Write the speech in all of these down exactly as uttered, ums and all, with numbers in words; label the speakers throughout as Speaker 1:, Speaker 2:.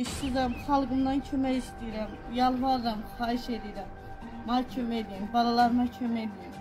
Speaker 1: işsizəm, xalqımdan kömək istəyirəm, yalvarıram, xahiş edirəm. Mənə kömək edin, balalarıma kömək edin.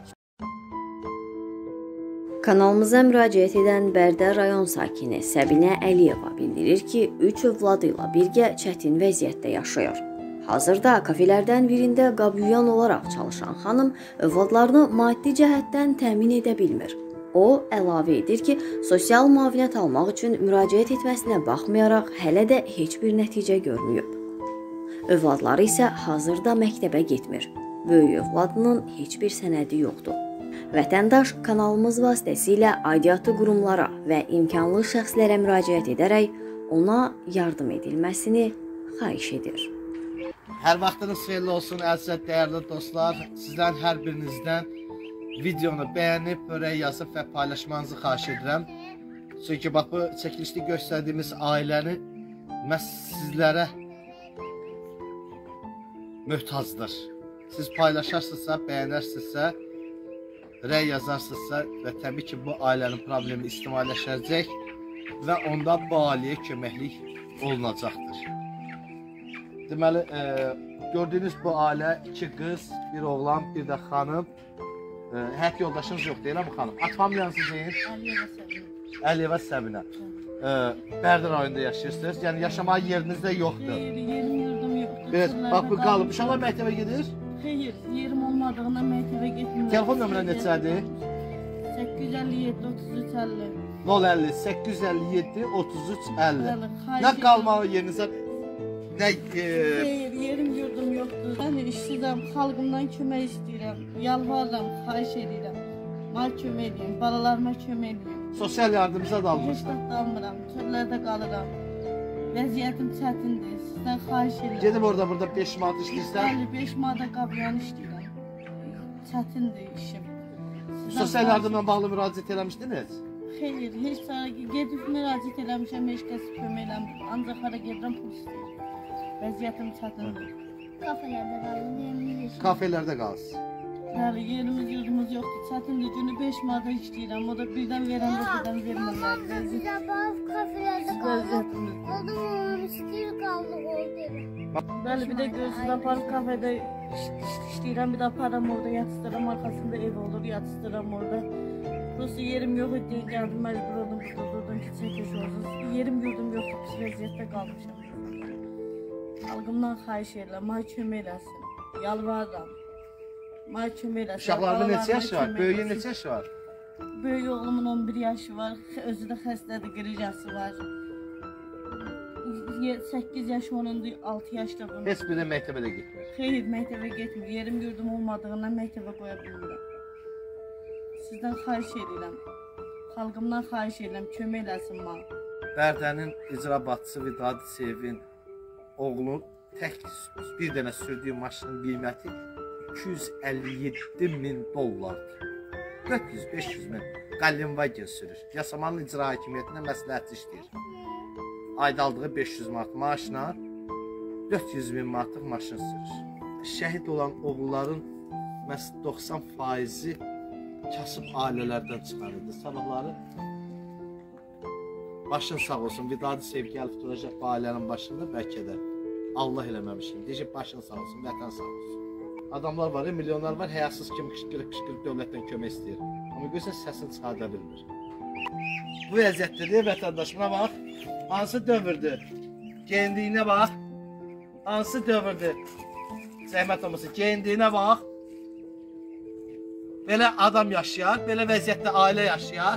Speaker 2: Kanalımıza müraciət edən Bərdə rayon sakini Səbinə Əliyeva bildirir ki, üç övladı ilə birgə çətin vəziyyətdə yaşayır. Hazırda kafelərdən birində qabüyan olaraq çalışan xanım övladlarını maddi cəhətdən təmin edə bilmir. O, əlavə edir ki, sosial müavinət almaq üçün müraciət etməsinə baxmayaraq hələ də heç bir nəticə görməyib. Övladları isə hazırda məktəbə getmir. Böyük övladının heç bir sənədi yoxdur. Vətəndaş kanalımız vasitəsilə aidiyyatı qurumlara və imkanlı şəxslərə müraciət edərək ona yardım edilməsini xahiş edir.
Speaker 3: Hər vaxtınız xeyirli olsun, əziz dəyərli dostlar. Sizdən hər birinizdən videonu bəyənib, börək yazıb və paylaşmanızı xahiş edirəm. Çünki bax, bu çəkilişdə göstərdiyimiz ailəni məhz sizlərə möhtacdır. Siz paylaşarsınızsa, bəyənərsinizsə, rəy yazarsınızsa və təbii ki, bu ailənin problemi istimalləşəcək və onda bu ailəyə köməklik olunacaqdır. Deməli, e, gördüyünüz bu ailə iki qız, bir oğlan, bir də xanım. E, həyat yoldaşınız yoxdur, elə mi xanım? Ad familiyanızı deyin? Əliyeva Səbinə. E, Bərdə rayonunda yaşayırsınız, yəni yaşamağa yeriniz də yoxdur.
Speaker 1: Xeyr, yerim yurdum yoxdur.
Speaker 3: Evet, bax bu qalıb. Uşaqlar məktəbə gedir?
Speaker 1: Xeyr, yerim olmadığından məktəbə getmirəm.
Speaker 3: Telefon nömrə neçədir?
Speaker 1: səkkiz yüz əlli yeddi otuz üç əlli.
Speaker 3: nol əlli səkkiz yüz əlli yeddi otuz üç əlli.
Speaker 1: Bəli,
Speaker 3: Nə qalmalı yerinizə? Nə? E...
Speaker 1: Xeyr, yerim yurdum yoxdur. Mən işsizəm, xalqımdan kömək istəyirəm, yalvarıram, xahiş edirəm. Mənə kömək edin, balalarıma kömək edin.
Speaker 3: Sosial yardımcı da almışsın.
Speaker 1: Heç vaxt almıram, çöllərdə qalıram. Vəziyyətim çətindir, sizdən xahiş edirəm.
Speaker 3: Gedib orada burada beş manat işləyirsən?
Speaker 1: Bəli, beş manata qabıyan işləyirəm. Çətindir işim.
Speaker 3: Sosial yardımla bağlı müraciət eləmişdiniz?
Speaker 1: Xeyr, heç sara gedib müraciət eləmişəm, heç kəs kömək eləmir. Ancaq hara gedirəm, pul istəyir. Vəziyyətim çətindir.
Speaker 4: Kafelerde kaldım, yerimiz
Speaker 3: Kafelərdə qalsın.
Speaker 1: Bəli, yerimiz, yurdumuz yoxdur. Çətindir, günü beş manata işləyirəm. O da birdən verəndə birdən vermirlər.
Speaker 4: Sabah kafelerde kaldım.
Speaker 1: Vəziyyətimiz.
Speaker 4: Oldum onun istəyir qaldı oldu.
Speaker 1: Bəli, bir də gözünü aparıb kafedə işləyirəm, bir də aparam orada yatışdıram, arxasında ev olur, yatışdıram orada. Prosta yerim yox idi, gəldim, məcbur oldum, burada durdum ki, çəkiş olsun. Yerim, yurdum yoxdur, pis vəziyyətdə qalmışam. Xalqımdan xahiş edirəm, mənə kömək eləsin, yalvarıram. Mənə kömək eləsin.
Speaker 3: Uşaqlarında neçə yaşı var? Böyüyün neçə yaşı var?
Speaker 1: Böyük oğlumun on bir yaşı var, özü də xəstədir, qricası var. səkkiz yaş onun altı yaşda bunun.
Speaker 3: Heç bir də məktəbə də getmir.
Speaker 1: Xeyr, məktəbə getmir. Yerim yurdum olmadığından məktəbə qoya bilmirəm. Sizdən xahiş edirəm. Xalqımdan xahiş edirəm, kömək eləsin mənə.
Speaker 3: Bərdənin icra başçısı Vidadi Sevin oğlu tək bir dənə sürdüyü maşının qiyməti iki yüz əlli yeddi min dollardır. dörd yüz beş yüz min Qalinvagen sürür. Yasamalının icra hakimiyyətinə məsləhətçi işləyir. Ayda aldığı beş yüz manat maaşla dörd yüz min manatlıq maşın sürür. Şəhid olan oğulların məhz doxsan faizi kasıb ailələrdən çıxarırdı. Sabahları başın sağ olsun, Vidadi Sevgi gəlib duracaq bu ailənin başında, bəlkə də Allah eləməmişim. Deyəcək, başın sağ olsun, vətən sağ olsun. Adamlar var, milyonlar var, həyasız kimi qışqırıb-qışqırıb dövlətdən kömək istəyir. Amma görsən, səsini çıxarda bilmir. Bu vəziyyətdədir, vətəndaş, buna bax. Hansı dövrdür? Geyindiyinə bax. Hansı dövrdür? Zəhmət olması, geyindiyinə bax. Belə adam yaşayar, belə vəziyyətdə ailə yaşayar.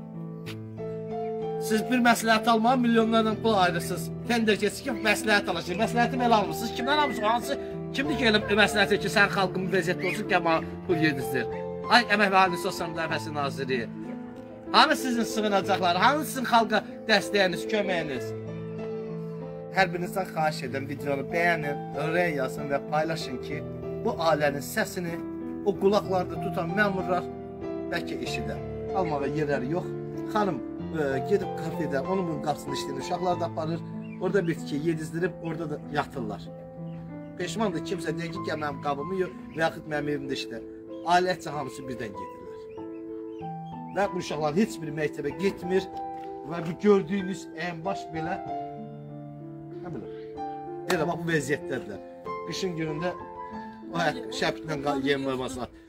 Speaker 3: Siz bir məsləhət almağa milyonlardan pul ayırırsınız. Tender keçir ki, məsləhət alacaq. Məsləhəti belə almışsınız. Kimdən almışsınız? Hansı? Kimdir ki, elə məsləhət ki, sən xalqımın vəziyyətdə olsun ki, amma pul yedizdir. Ay, Əmək və Əhalinin Sosial Müdafiəsi Naziri. Hanı sizin sığınacaqlar? Hanı sizin xalqa dəstəyiniz, köməyiniz? Hər birinizdən xahiş edən videonu bəyənin, rəy yazın və paylaşın ki, bu ailənin səsini o qulaqlarda tutan məmurlar bəlkə eşidə. Almağa yerləri yox. Xanım e, gedib kafedə, onun bunun qapısını işləyir, uşaqlar da aparır. Orada bir ki, yedizdirib, orada da yatırlar. Peşmandır kimsə deyir ki, gəl mənim qabımı yox və yaxud mənim evimdə işlə. Ailətcə hamısı birdən gedirlər. Və bu uşaqlar heç bir məktəbə getmir və bu gördüyünüz ən baş belə, nə bilir, Elə bax bu vəziyyətdədirlər. Qışın günündə o şəplə yem verməsə.